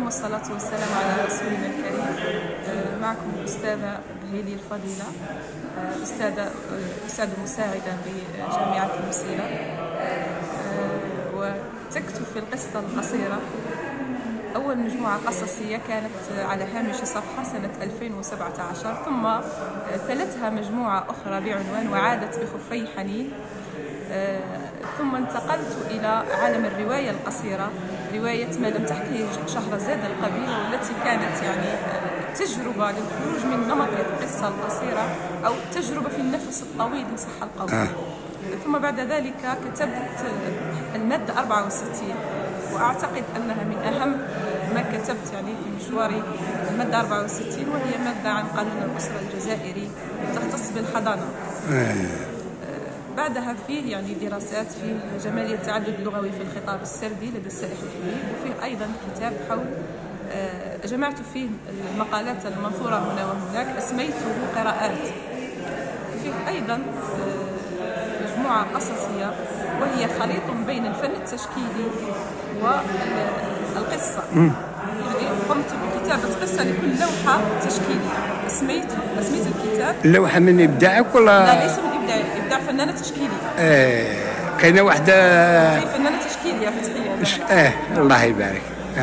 والصلاة والسلام على رسولنا الكريم. معكم الأستاذة بهيلي الفضيلة، أستاذة مساعدة بجامعة المسيرة، وتكتب في القصة القصيرة. أول مجموعة قصصية كانت على هامش صفحة سنة 2017، ثم تلتها مجموعة أخرى بعنوان وعادت بخفي حنين. ثم انتقلت إلى عالم الرواية القصيرة، رواية ما لم تحكيه شهرزاد القبيل، والتي كانت يعني تجربة للخروج من نمط القصة القصيرة أو تجربة في النفس الطويل إن صح القول. ثم بعد ذلك كتبت المادة 64، وأعتقد أنها من أهم ما كتبت يعني في مشواري. المادة 64 وهي مادة عن قانون الأسرة الجزائري تختص بالحضانة. بعدها فيه يعني دراسات في جمالية التعدد اللغوي في الخطاب السردي لدى السائح الحبيب، وفيه أيضا كتاب حول جمعت فيه المقالات المنثورة هنا وهناك أسميته قراءات. فيه أيضا مجموعة قصصية وهي خليط بين الفن التشكيلي والقصة. يعني قمت بكتابة قصة لكل لوحة تشكيلية. أسميت الكتاب اللوحة من إبداعك ولا؟ لا، ليس من إبداعي، إبداع فنانة تشكيلية. كاينة واحدة في فنانة تشكيلية فتحية. الله يبارك.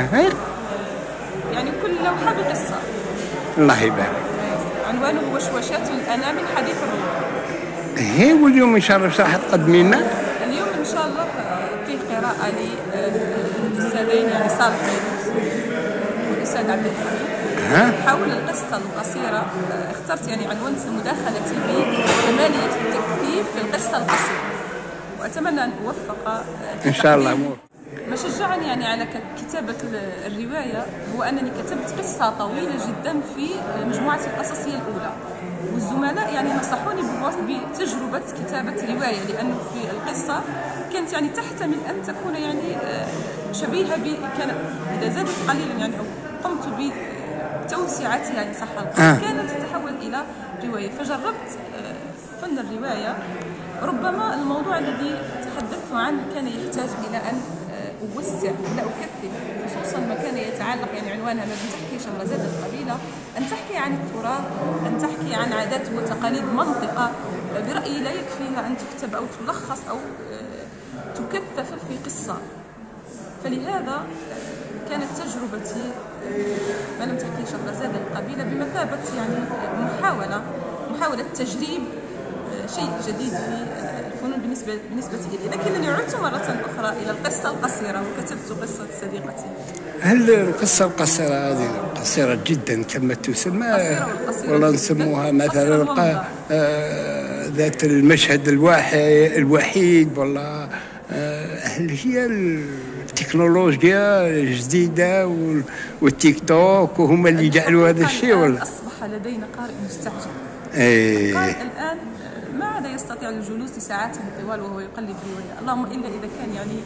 يعني كل لوحة بقصة. الله يبارك. عنوانه وشوشات الأنا من حديث الروح. واليوم إن شاء الله راح تقدمي لنا؟ اليوم إن شاء الله فيه قراءة للأستاذين يعني صالح والأستاذ عبد الحميد حول القصة القصيرة. اخترت يعني عنوان مداخلتي بجمالية التكثيف في القصة القصيرة، وأتمنى أن أوفق إن شاء الله. ما شجعني يعني على كتابة الرواية هو أنني كتبت قصة طويلة جدا في مجموعتي القصصية الأولى، والزملاء يعني نصحوني بتجربة كتابة رواية، لأنه في القصة كانت يعني تحتمل أن تكون يعني شبيهة كان إذا زادت قليلا يعني أو قمت بتوسعتها يعني صح كانت تتحول إلى رواية. فجربت فن الرواية. ربما الموضوع الذي تحدثت عنه كان يحتاج إلى أن أوسع، لا أكثف، خصوصا ما كان يتعلق يعني عنوانها ما تحكي شهرزاد القبيلة، أن تحكي عن التراث، أن تحكي عن عادات وتقاليد منطقة. برأيي لا يكفيها أن تكتب أو تلخص أو تكثف في قصة. فلهذا كانت تجربتي ما لم تحكي شهرزاد القبيلة بمثابة يعني محاولة تجريب شيء جديد في الفنون بالنسبة إلي. لكنني عدت مرة أخرى إلى القصة القصيرة وكتبت قصة صديقتي. هل القصة القصيرة هذه قصيرة جدا كما تسمى ولا نسموها مثلا ذات المشهد الوحيد، ولا هل هي التكنولوجيا الجديدة والتيك توك وهم اللي جعلوا هذا الشيء، ولا أصبح لدينا قارئ مستعجل؟ القارئ الآن ما عاد يستطيع الجلوس لساعات طوال وهو يقلب رواية، اللهم إلا إذا كان يعني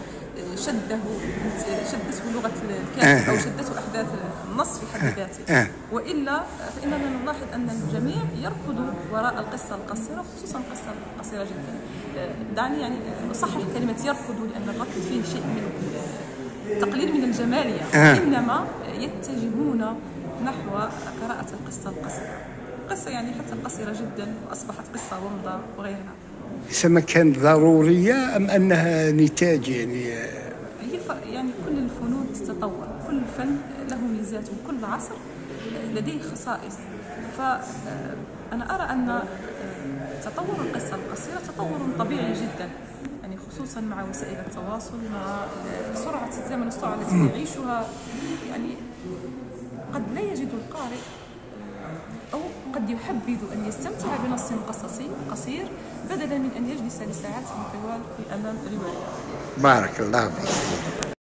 شدته لغة الكاتب أو شدته أحداث النص في حد ذاته. وإلا فإننا نلاحظ أن الجميع يركض وراء القصة القصيرة، خصوصا القصة القصيرة جدا. دعني يعني أصحح كلمة يركض، لأن الركض فيه شيء من تقليل من الجمالية، إنما يتجهون نحو قراءة القصة القصيرة. قصة يعني حتى قصيرة جدا وأصبحت قصة ومضة وغيرها. سما كانت ضرورية أم أنها نتاج يعني؟ هي يعني كل الفنون تتطور، كل فن له ميزات وكل عصر لديه خصائص. فأنا أرى أن تطور القصة القصيرة تطور طبيعي جدا، يعني خصوصا مع وسائل التواصل، مع سرعة الزمن والسرعة التي يعيشها. يعني قد لا يجد القارئ أو قد يحبذ أن يستمتع بنص قصصي قصير بدلا من أن يجلس لساعات طوال أمام رواية. بارك الله فيك.